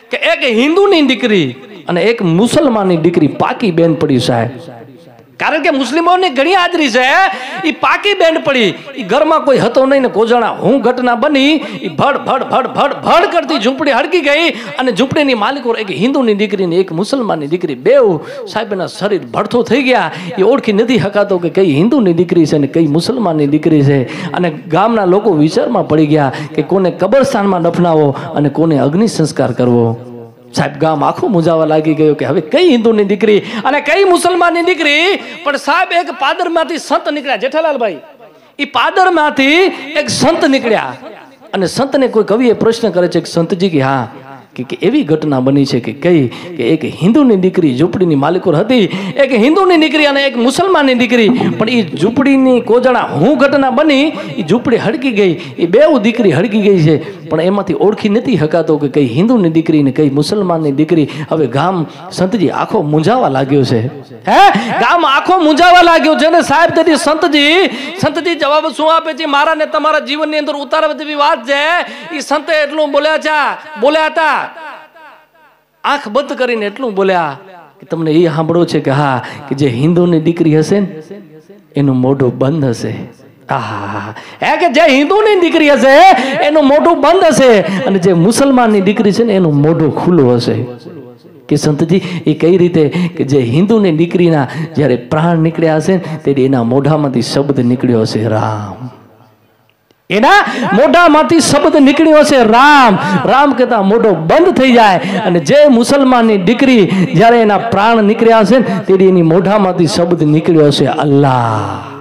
કે એક હિન્દુની દીકરી અને એક મુસલમાનની દીકરી પાકી બેન પડી સાહેબ. કારણ કે મુસ્લિમોની ઘણી હાજરી છે. એ પાકી બેન પડી, એ ઘરમાં કોઈ હતો નહીં ને કોજાણા હું ઘટના બની. એ ભડ ભડ ભડ ભડ ભડ કરતી ઝૂંપડી હડકી ગઈ અને ઝૂંપડીની માલિકો એક હિન્દુની દીકરી ને એક મુસલમાનની દીકરી બેવ સાહેબના શરીર ભડથો થઈ ગયા. એ ઓળખી નથી શકાતો કે કઈ હિન્દુની દીકરી છે ને કઈ મુસલમાનની દીકરી છે. અને ગામના લોકો વિચારમાં પડી ગયા કે કોને કબરસ્તાનમાં દફનાવો અને કોને અગ્નિ સંસ્કાર કરવો. સાહેબ ગામ આખું મુંજાવા લાગી ગયો કે હવે કઈ હિન્દુની દીકરી અને કઈ મુસલમાનની દીકરી. પણ સાહેબ એક પાદરમાંથી સંત નીકળ્યા જેઠાલાલભાઈ. એ પાદરમાંથી એક સંત નીકળ્યા અને સંતને કોઈ કવિએ પ્રશ્ન કરે છે કે સંતજી કે હા કે એવી ઘટના બની છે કે કઈ કે એક હિન્દુની દીકરી ઝૂંપડીની માલિકો હતી, એક હિન્દુની દીકરી અને એક મુસલમાનની દીકરી. પણ એ ઝૂંપડીની કોજણા હું ઘટના બની, એ ઝૂંપડી હડકી ગઈ, એ બેઉ દીકરી હડકી ગઈ છે. પણ એમાંથી ઓળખી નથી શકાતો કે કઈ હિન્દુની દીકરી ને કઈ મુસલમાનની દીકરી. હવે ગામ સંતજી આખો મૂંઝાવા લાગ્યો છે. હે ગામ આખો મૂંઝાવા લાગ્યો છે ને સાહેબ. તેથી સંતજી જવાબ શું આપે છે? મારા ને તમારા જીવનની અંદર ઉતારવા જેવી વાત છે. એ સંતે એટલું બોલ્યા હતા, આંખ બંધ કરીને એટલું બોલ્યા કે તમને એ સાંભળો છે કે હા કે જે હિન્દુની દીકરી હશે ને એનું મોઢું બંધ હશે. કે જે હિન્દુની દીકરી હશે એનું મોઢું બંધ હશે અને જે મુસલમાનની દીકરી છે ને એનું મોઢું ખુલ્લું હશે. કે સંતજી એ કઈ રીતે? કે જે હિન્દુની દીકરીના જ્યારે પ્રાણ નીકળ્યા હશે ત્યારે એના મોઢામાંથી શબ્દ નીકળ્યો હશે રામ. એના મોઢામાંથી શબ્દ નીકળ્યો હશે રામ. રામ કહેતા મોઢો બંધ થઈ જાય. અને જે મુસલમાનની દીકરી જ્યારે એના પ્રાણ નીકળ્યા હશે ત્યારે એની મોઢામાંથી શબ્દ નીકળ્યો હશે અલ્લાહ.